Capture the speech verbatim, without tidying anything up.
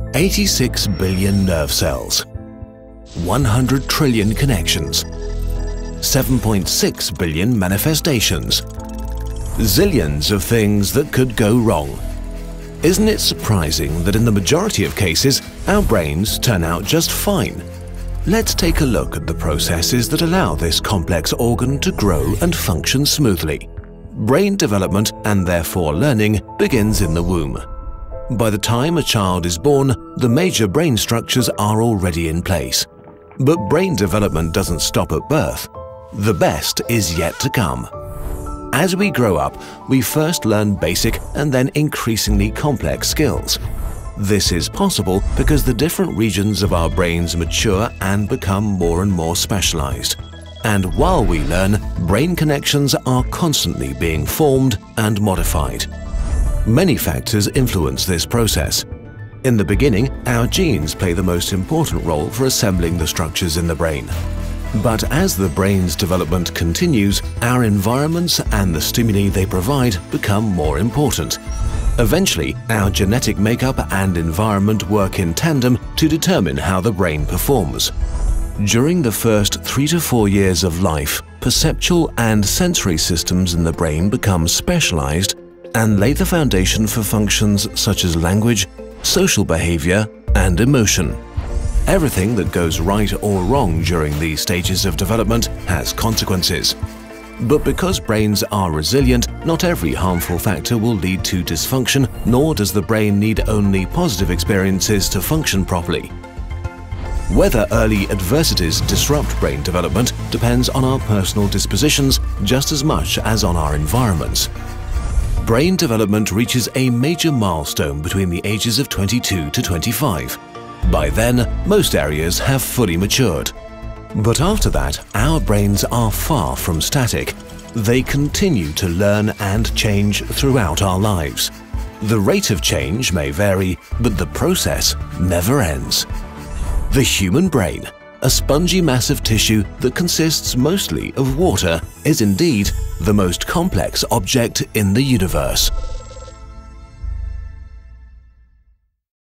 eighty-six billion nerve cells, one hundred trillion connections, seven point six billion manifestations, zillions of things that could go wrong. Isn't it surprising that in the majority of cases, our brains turn out just fine? Let's take a look at the processes that allow this complex organ to grow and function smoothly. Brain development, and therefore learning, begins in the womb. By the time a child is born, the major brain structures are already in place. But brain development doesn't stop at birth. The best is yet to come. As we grow up, we first learn basic and then increasingly complex skills. This is possible because the different regions of our brains mature and become more and more specialized. And while we learn, brain connections are constantly being formed and modified. Many factors influence this process. In the beginning, our genes play the most important role for assembling the structures in the brain. But as the brain's development continues, our environments and the stimuli they provide become more important. Eventually, our genetic makeup and environment work in tandem to determine how the brain performs. During the first three to four years of life, perceptual and sensory systems in the brain become specialized and lay the foundation for functions such as language, social behavior, and emotion. Everything that goes right or wrong during these stages of development has consequences. But because brains are resilient, not every harmful factor will lead to dysfunction, nor does the brain need only positive experiences to function properly. Whether early adversities disrupt brain development depends on our personal dispositions just as much as on our environments. Brain development reaches a major milestone between the ages of twenty-two to twenty-five. By then, most areas have fully matured. But after that, our brains are far from static. They continue to learn and change throughout our lives. The rate of change may vary, but the process never ends. The human brain, a spongy mass of tissue that consists mostly of water, is indeed the most complex object in the universe.